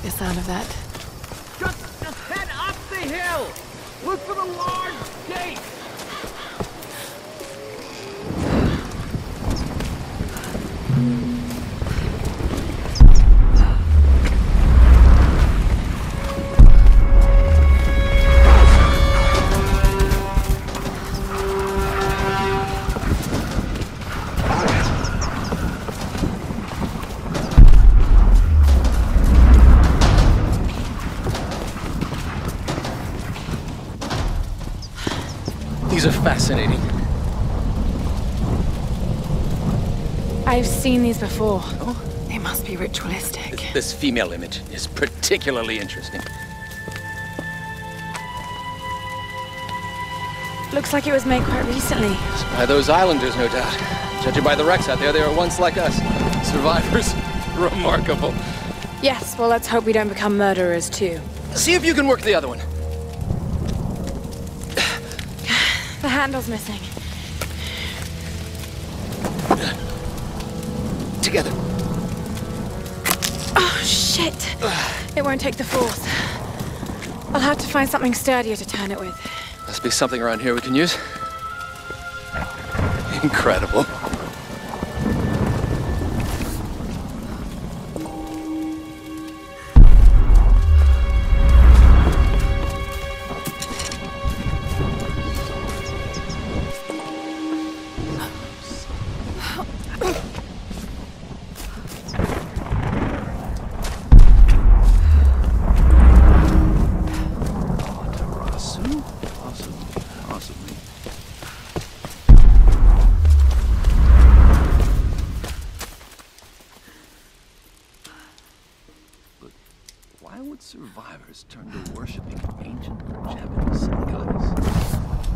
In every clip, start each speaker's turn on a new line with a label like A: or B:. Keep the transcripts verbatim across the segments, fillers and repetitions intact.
A: the sound of that.
B: Just, just head up the hill! Look for the large gate!
C: These are fascinating.
A: I've seen these before. Oh, they must be ritualistic.
C: This female image is particularly interesting.
A: Looks like it was made quite recently.
C: By those islanders, no doubt. Judging by the wrecks out there, they were once like us. Survivors. Remarkable.
A: Yes, well, let's hope we don't become murderers, too.
C: See if you can work the other one.
A: The handle's missing.
C: Together.
A: Oh, shit. It won't take the force. I'll have to find something sturdier to turn it with.
C: Must be something around here we can use. Incredible. Survivors turn to worshipping ancient Japanese sun goddess.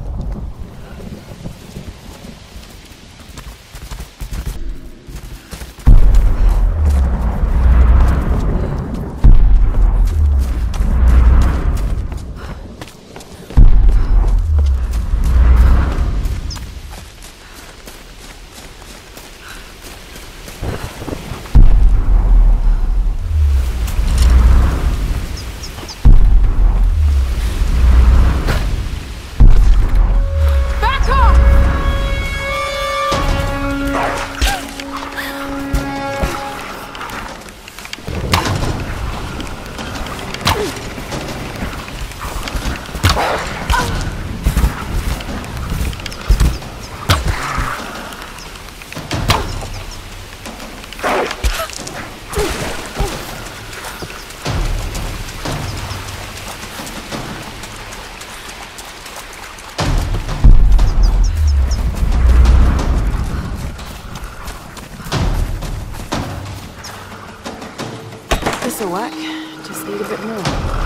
A: This'll work. Just need a bit more.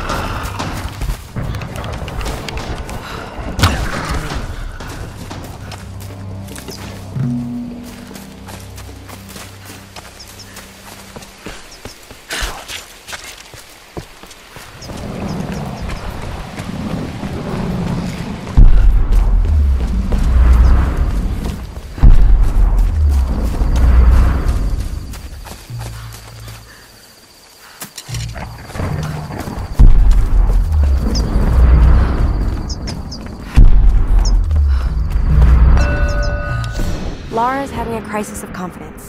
D: Lara's having a crisis of confidence.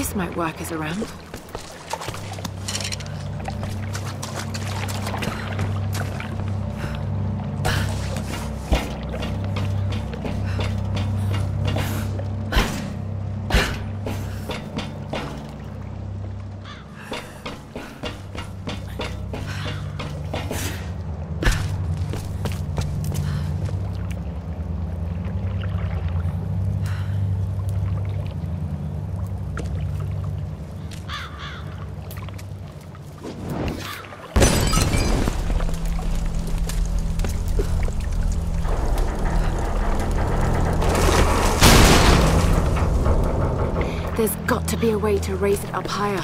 A: This might work as a ramp. There's got to be a way to raise it up higher.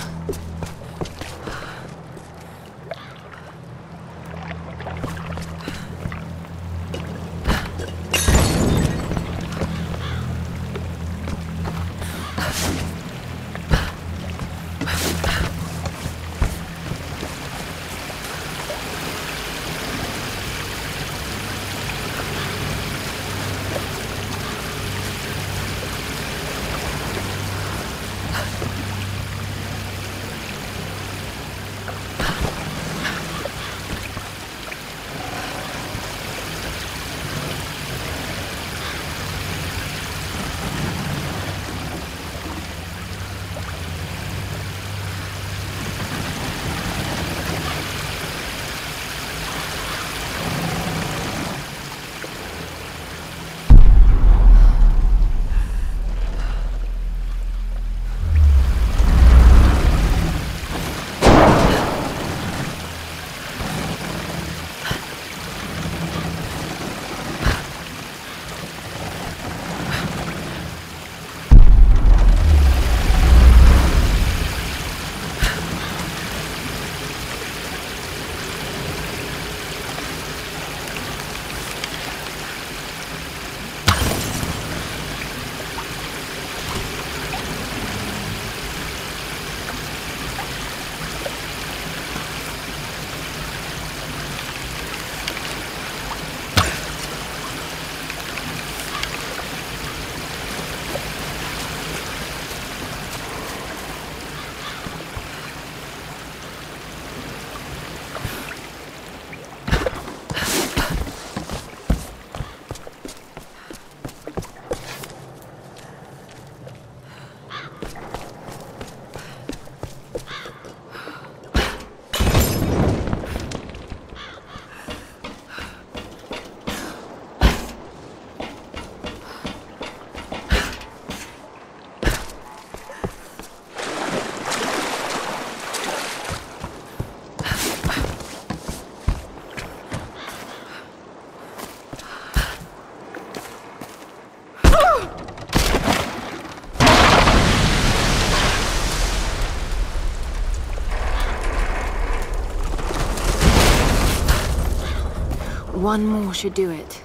A: One more should do it.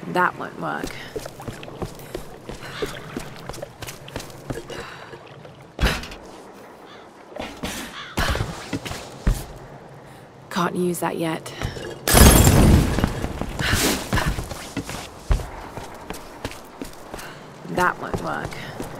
A: That won't work. Can't use that yet. That won't work.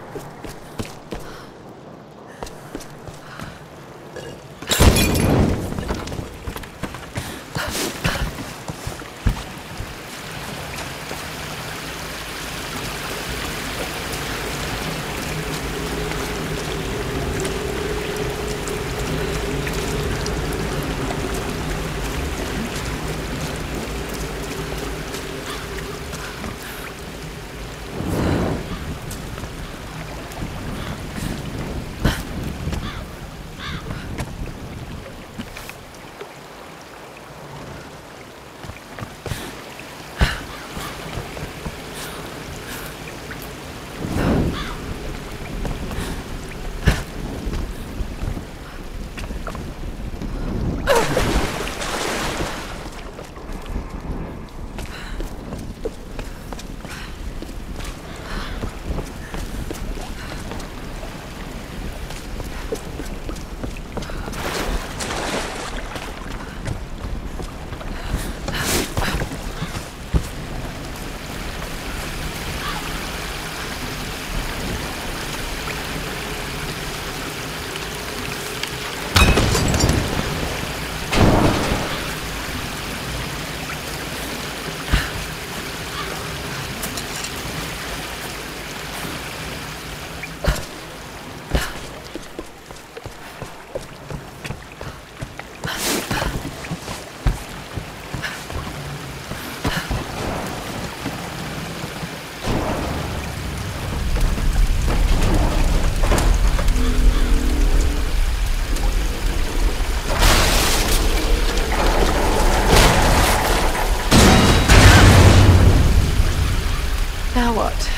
A: Now what?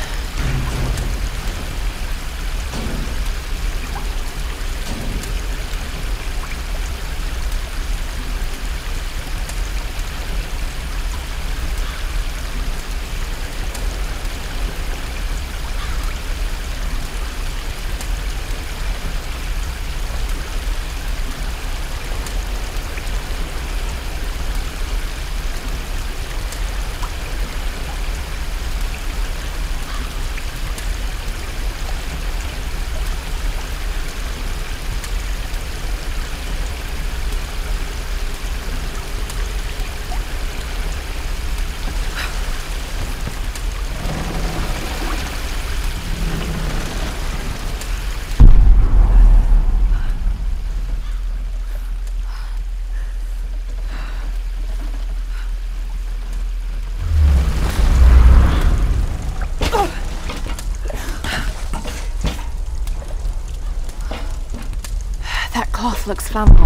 A: Cloth looks flammable.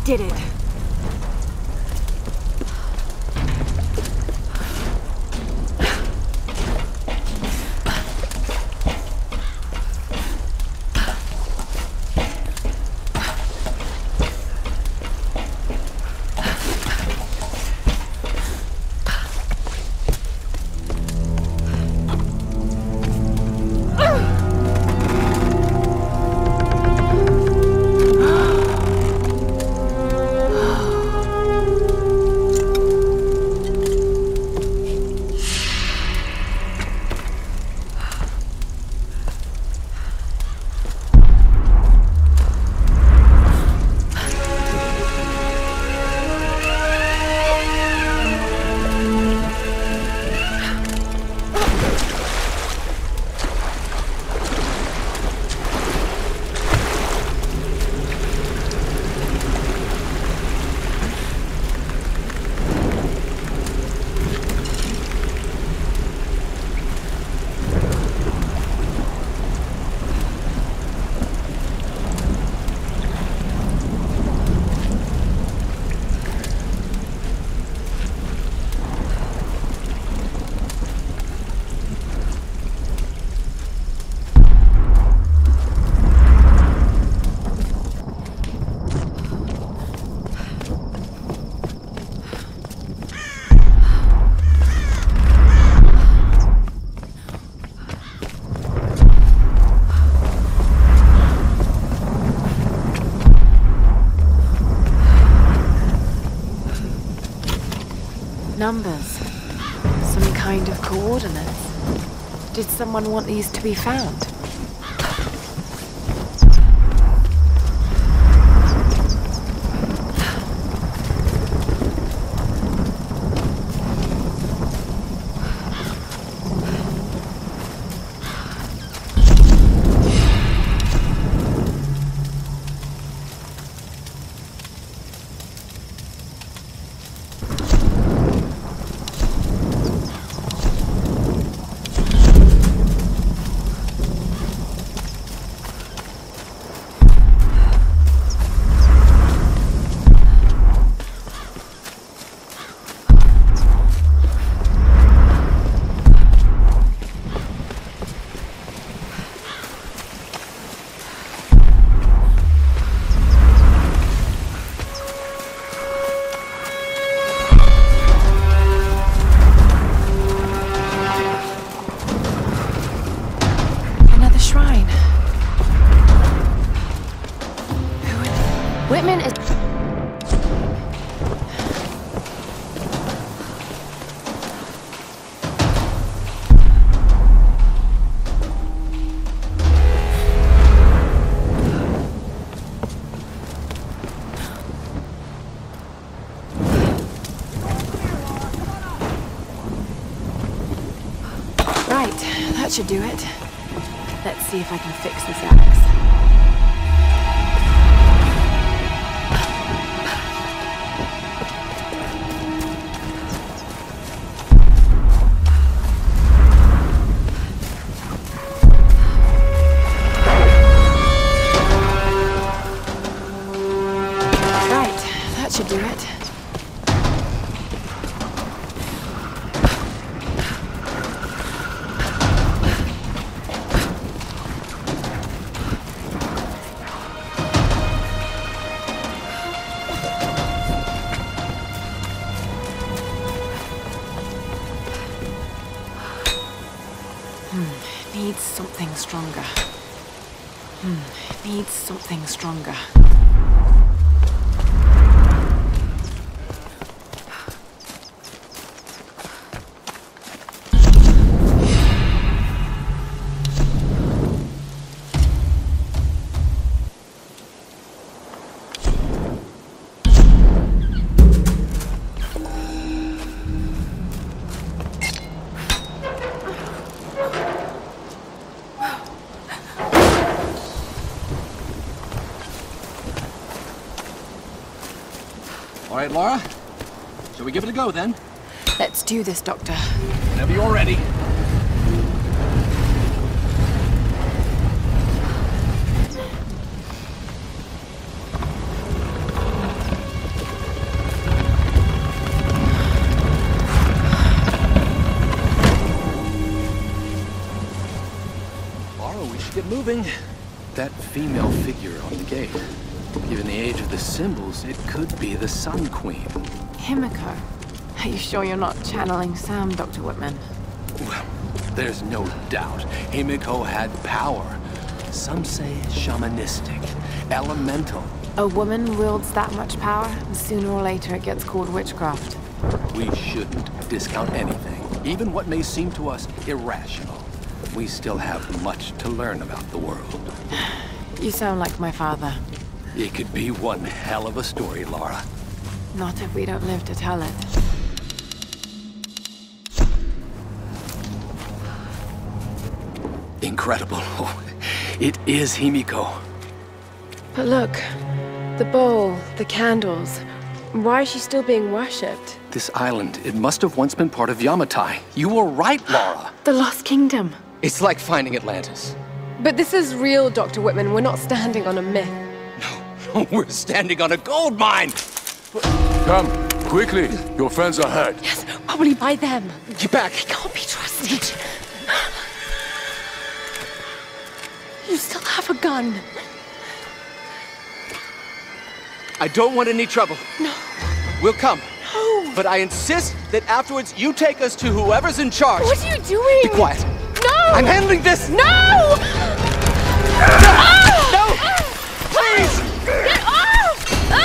D: did it. Numbers. Some kind of coordinates. Did someone want these to be found? That should do it. Let's see if I can fix this axe. Right, that should do it. Needs something stronger. Hmm, needs something stronger.
C: All right, Lara. Shall we give it a go, then?
A: Let's do this, Doctor.
C: Whenever you're ready. moving. That female figure on the gate. Given the age of the symbols, it could be the Sun Queen.
D: Himiko. Are you sure you're not channeling Sam, Doctor Whitman?
C: Well, there's no doubt. Himiko had power. Some say shamanistic, elemental.
D: A woman wields that much power, and sooner or later it gets called witchcraft.
C: We shouldn't discount anything, even what may seem to us irrational. We still have much to learn about the world.
D: You sound like my father.
C: It could be one hell of a story, Lara.
D: Not if we don't live to tell it.
C: Incredible. It is Himiko.
A: But look, the bowl, the candles. Why is she still being worshipped?
C: This island, it must have once been part of Yamatai. You were right, Lara.
A: The Lost Kingdom.
C: It's like finding Atlantis.
A: But this is real, Doctor Whitman. We're not standing on a myth.
C: No, we're standing on a gold mine!
E: Come, quickly. Your friends are hurt.
A: Yes, probably by them.
C: Get back!
A: They can't be trusted. You still have a gun.
C: I don't want any trouble.
A: No.
C: We'll come.
A: No.
C: But I insist that afterwards you take us to whoever's in charge.
A: What are you doing?
C: Be quiet.
A: No!
C: I'm handling this!
A: No!
C: Ah! No! Please!
A: Get off!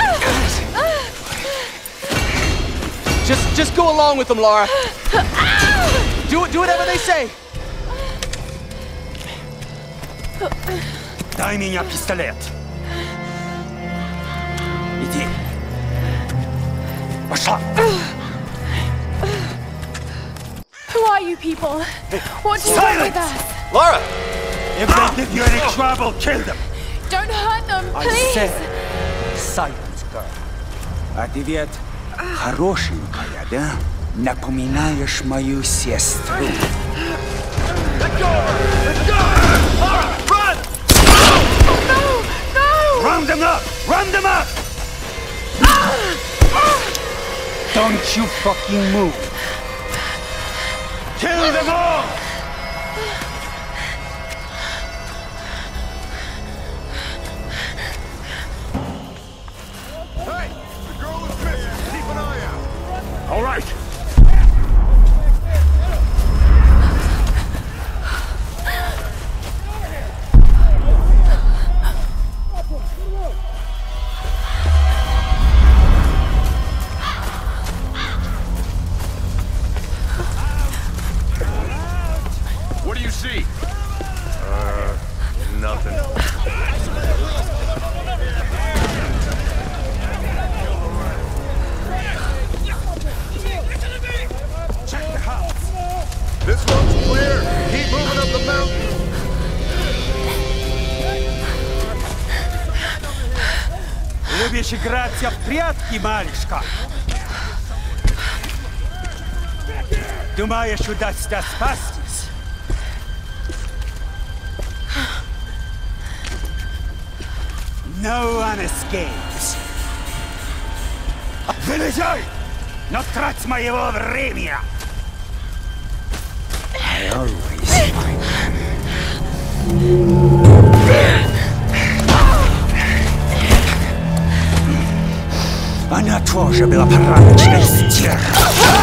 C: Just, just go along with them, Lara. Do it, do whatever they say.
B: Дай меня пистолет. Иди. Пошла.
A: Who are you people? What do you want with us?
C: Lara!
B: If they give you any trouble, kill them.
A: Don't hurt them,
B: I
A: please!
B: said, silence, girl. А ты ведь хорошенькая, да? Напоминаешь мою сестру. Let go! Let go! Lara, run!
A: No! No!
B: Round them up! Round them up! Don't you fucking move! Kill them all!
E: Hey! The girl is missing. Keep an eye out. All right. What do you see? Uh, nothing.
B: Check the house!
E: This one's clear. Keep moving up the mountain.
B: Любишь играться в прятки, малышка? Думаешь, удастся спастись? No one escapes. Вылезай! Но трать моего времени! I always find Она тоже была порядочной стервой.